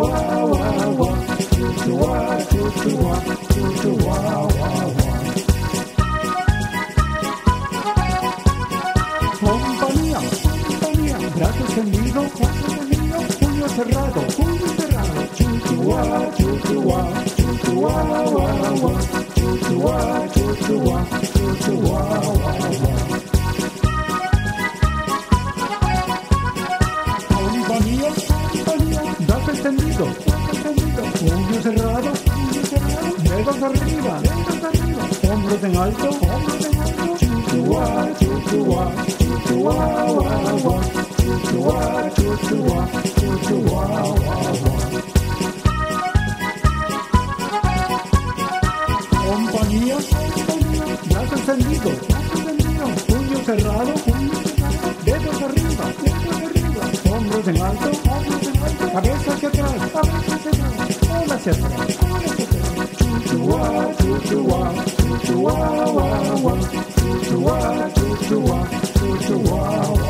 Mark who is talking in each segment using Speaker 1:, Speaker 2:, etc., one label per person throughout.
Speaker 1: Compañía, brazo extendido, puño cerrado, chuchuá, chuchuá, chuchuá, chuchuá, chuchuá, chuchuá, compañía, brazo extendido, puño cerrado, dedos arriba, hombros en alto, chuchuá, chuchuá, chuchuá, chuchuá, chuchuá, chuchuá, compañía, brazo extendido, puño cerrado, dedos arriba, hombros en alto, cabeza hacia atrás, cola hacia atrás, chuchuá, chuchuá, chuchuá, chuchuá, chuchuá, chuchuá,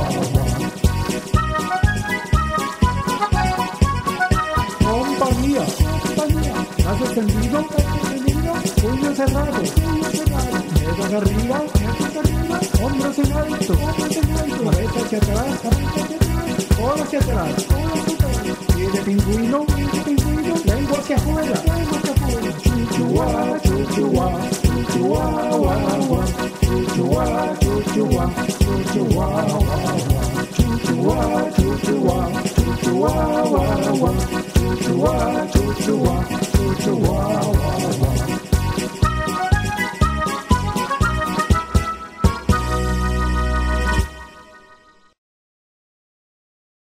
Speaker 1: compañía, brazo extendido, puño cerrado, dedos arriba, hombros en alto, cabeza hacia atrás, cola hacia atrás, pie de pingüino, lengua hacia afuera, chuchuá, chuchuá, chuchuá, chuchuá, chuchuá, chuchuá, chuchuá, chuchuá, chuchuá, chuchuá, chuchuá, chuchuá.